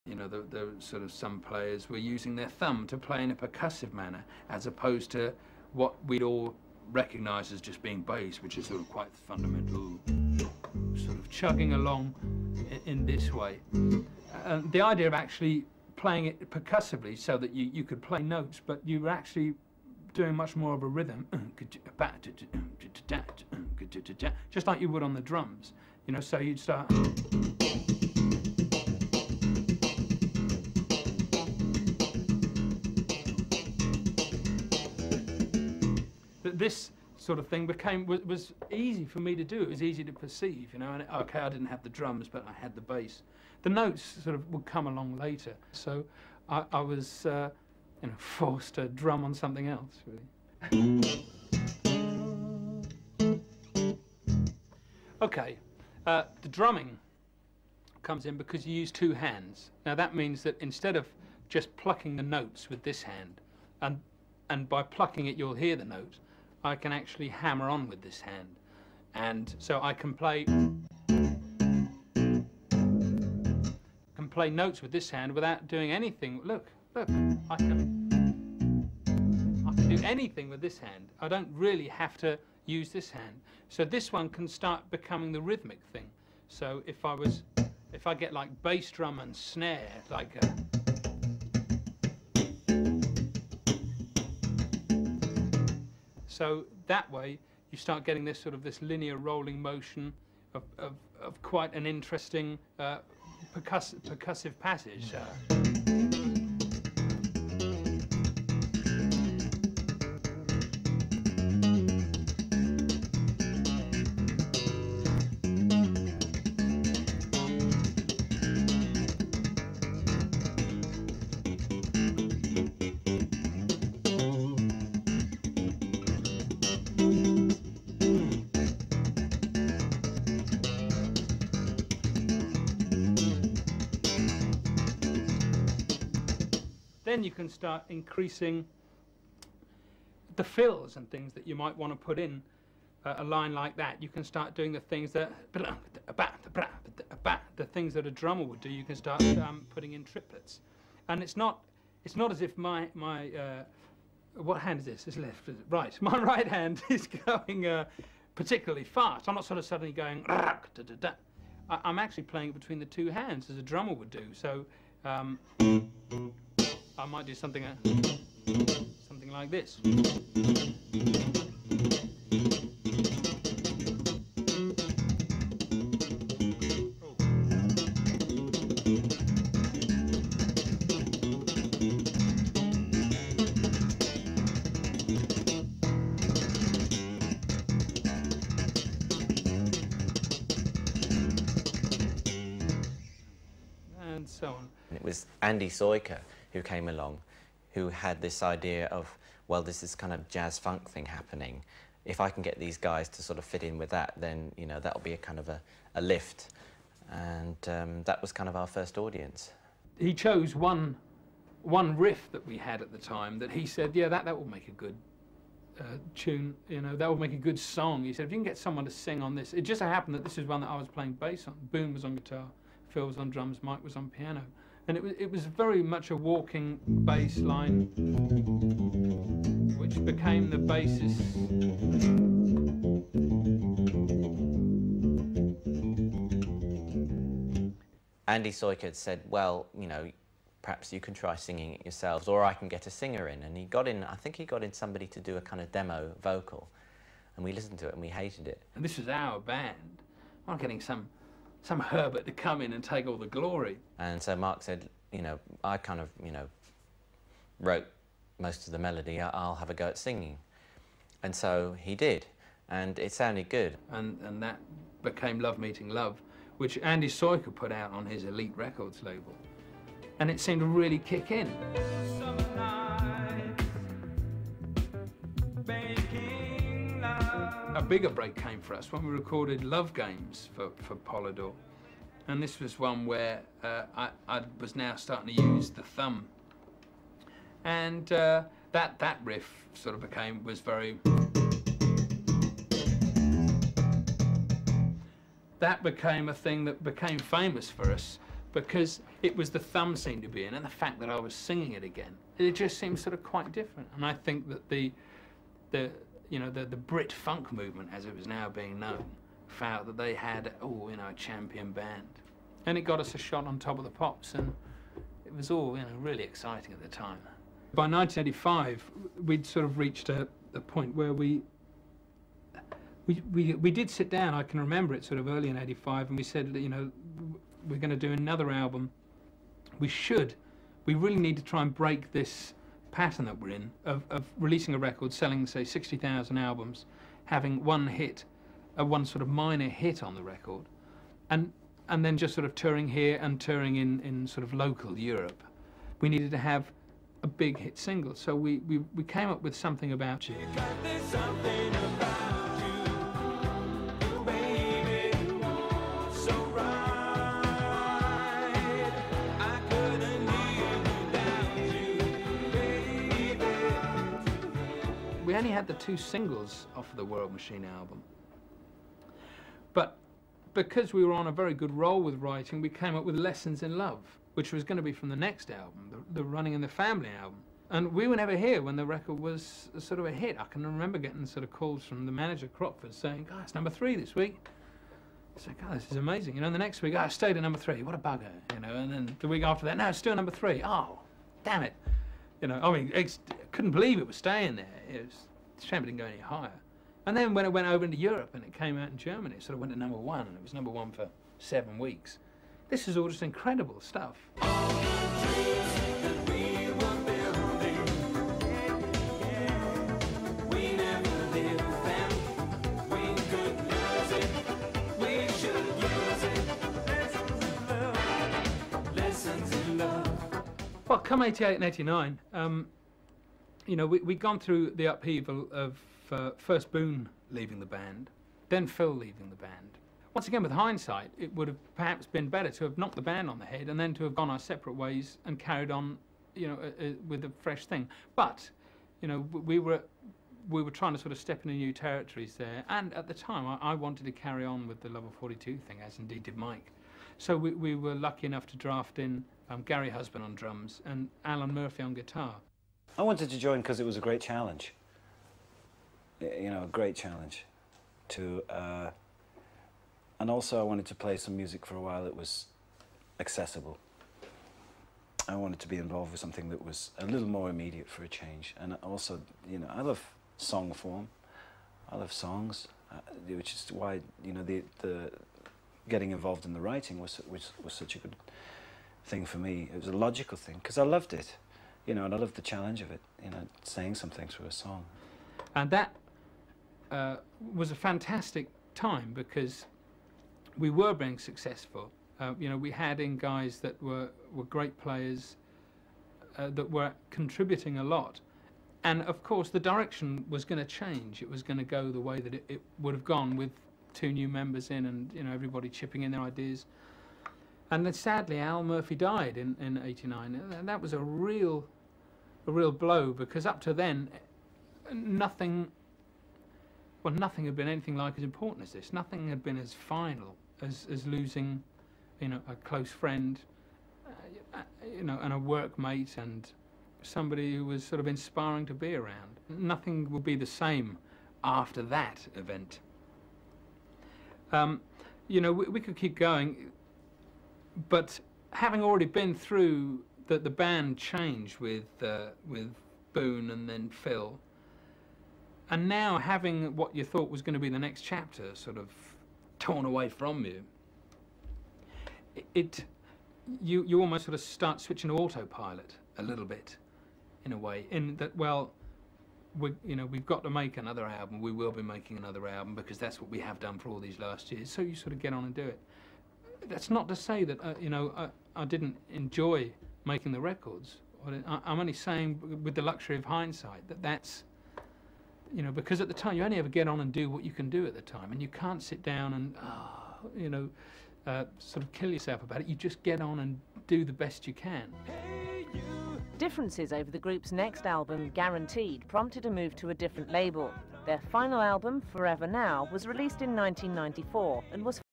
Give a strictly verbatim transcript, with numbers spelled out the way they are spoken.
You know, the, the sort of some players were using their thumb to play in a percussive manner, as opposed to what we'd all recognise as just being bass, which is sort of quite fundamental, sort of chugging along in, in this way. Uh, the idea of actually playing it percussively so that you, you could play notes, but you were actually doing much more of a rhythm, just like you would on the drums. You know, so you'd start. This sort of thing became was, was easy for me to do. It was easy to perceive, you know. And okay, I didn't have the drums, but I had the bass. The notes sort of would come along later. So I, I was, uh, you know, forced to drum on something else, really. Okay, uh, the drumming comes in because you use two hands. Now that means that instead of just plucking the notes with this hand, and and by plucking it you'll hear the note, I can actually hammer on with this hand. And so I can play can play notes with this hand without doing anything. Look, look, I can I can do anything with this hand. I don't really have to use this hand. So this one can start becoming the rhythmic thing. So if I was if I get like bass drum and snare, like a, so that way you start getting this sort of this linear rolling motion of, of, of quite an interesting uh, percuss percussive passage. Uh. Then you can start increasing the fills and things that you might want to put in uh, a line like that. You can start doing the things that the things that a drummer would do. You can start um, putting in triplets, and it's not it's not as if my my uh, what hand is this? Is left? Is it right? My right hand is going uh, particularly fast. I'm not sort of suddenly going. I'm actually playing it between the two hands as a drummer would do. So. Um, I might do something, uh, something like this. And so on. It was Andy Soiker who came along, who had this idea of, well, this is kind of jazz funk thing happening. If I can get these guys to sort of fit in with that, then, you know, that'll be a kind of a, a lift. And um, that was kind of our first audience. He chose one, one riff that we had at the time that he said, yeah, that, that will make a good uh, tune, you know, that will make a good song. He said, if you can get someone to sing on this. It just so happened that this is one that I was playing bass on. Boone was on guitar, Phil was on drums, Mike was on piano. And it was, it was very much a walking bass line, which became the basis. Andy Soiker had said, well, you know, perhaps you can try singing it yourselves, or I can get a singer in. And he got in, I think he got in somebody to do a kind of demo vocal. And we listened to it and we hated it. And this was our band. I'm not getting some... some Herbert to come in and take all the glory. And so Mark said, you know, I kind of, you know, wrote most of the melody, I'll have a go at singing. And so he did, and it sounded good. And, and that became Love Meeting Love, which Andy Soiker put out on his Elite Records label. And it seemed to really kick in. A bigger break came for us when we recorded Love Games for, for Polydor. And this was one where uh, I, I was now starting to use the thumb. And uh, that, that riff sort of became, was very... That became a thing that became famous for us because it was the thumb seemed to be in, and the fact that I was singing it again, it just seemed sort of quite different. And I think that the, the you know, the, the Brit funk movement, as it was now being known, felt that they had, oh, you know, a champion band. And it got us a shot on Top of the Pops, and it was all, you know, really exciting at the time. By nineteen eighty-five, we'd sort of reached a, a point where we, we, we, we did sit down, I can remember it sort of early in eighty-five, and we said, you know, we're going to do another album. We should, we really need to try and break this pattern that we're in of, of releasing a record, selling, say, sixty thousand albums, having one hit, a one sort of minor hit on the record, and, and then just sort of touring here and touring in, in sort of local Europe. We needed to have a big hit single, so we, we, we came up with Something About You. Something about you, baby, so right. I couldn't live without you, baby. We only had the two singles off the World Machine album, but because we were on a very good roll with writing, we came up with Lessons in Love, which was going to be from the next album, the, the Running in the Family album. And we were never here when the record was a sort of a hit. I can remember getting sort of calls from the manager, Crockford, saying, "God, it's number three this week." I said, "God, this is amazing." You know, and the next week, "Oh, I stayed at number three. What a bugger." You know, and then the week after that, "No, it's still number three." "Oh, damn it." You know, I mean, I couldn't believe it was staying there. It was a shame it didn't go any higher. And then when it went over into Europe and it came out in Germany, it sort of went to number one, and it was number one for seven weeks. This is all just incredible stuff. All the dreams that we were building, we never lived them. We could use it, we should use it. Lessons in love, lessons in love. Well, come eighty-eight and eighty-nine, um, you know, we, we'd gone through the upheaval of uh, first Boone leaving the band, then Phil leaving the band. Once again, with hindsight, it would have perhaps been better to have knocked the band on the head and then to have gone our separate ways and carried on, you know, uh, uh, with a fresh thing. But, you know, we were we were trying to sort of step into new territories there. And at the time, I, I wanted to carry on with the Level forty-two thing, as indeed did Mike. So we, we were lucky enough to draft in um, Gary Husband on drums and Alan Murphy on guitar. I wanted to join because it was a great challenge. You know, a great challenge to. Uh, And also I wanted to play some music for a while that was accessible. I wanted to be involved with something that was a little more immediate for a change. And also, you know, I love song form. I love songs, uh, which is why, you know, the, the getting involved in the writing was, was, was such a good thing for me. It was a logical thing, because I loved it, you know, and I loved the challenge of it, you know, saying something through a song. And that uh, was a fantastic time, because we were being successful. Uh, you know, we had in guys that were, were great players, uh, that were contributing a lot. And of course, the direction was going to change. It was going to go the way that it, it would have gone, with two new members in and, you know, everybody chipping in their ideas. And then sadly, Al Murphy died in, in eighty-nine. And that was a real, a real blow, because up to then, nothing, well, nothing had been anything like as important as this. Nothing had been as final as, as losing, you know, a close friend, uh, you know, and a workmate, and somebody who was sort of inspiring to be around. Nothing would be the same after that event. Um, you know, we, we could keep going, but having already been through the, the band change with, uh, with Boone and then Phil, and now having what you thought was going to be the next chapter sort of torn away from you, it, it you, you almost sort of start switching to autopilot a little bit, in a way, in that, well, we, you know, we've got to make another album, we will be making another album, because that's what we have done for all these last years, so you sort of get on and do it. That's not to say that, uh, you know, I, I didn't enjoy making the records. I, I'm only saying, with the luxury of hindsight, that that's, you know, because at the time, you only ever get on and do what you can do at the time, and you can't sit down and, oh, you know, uh, sort of kill yourself about it. You just get on and do the best you can. Differences over the group's next album, Guaranteed, prompted a move to a different label. Their final album, Forever Now, was released in nineteen ninety-four and was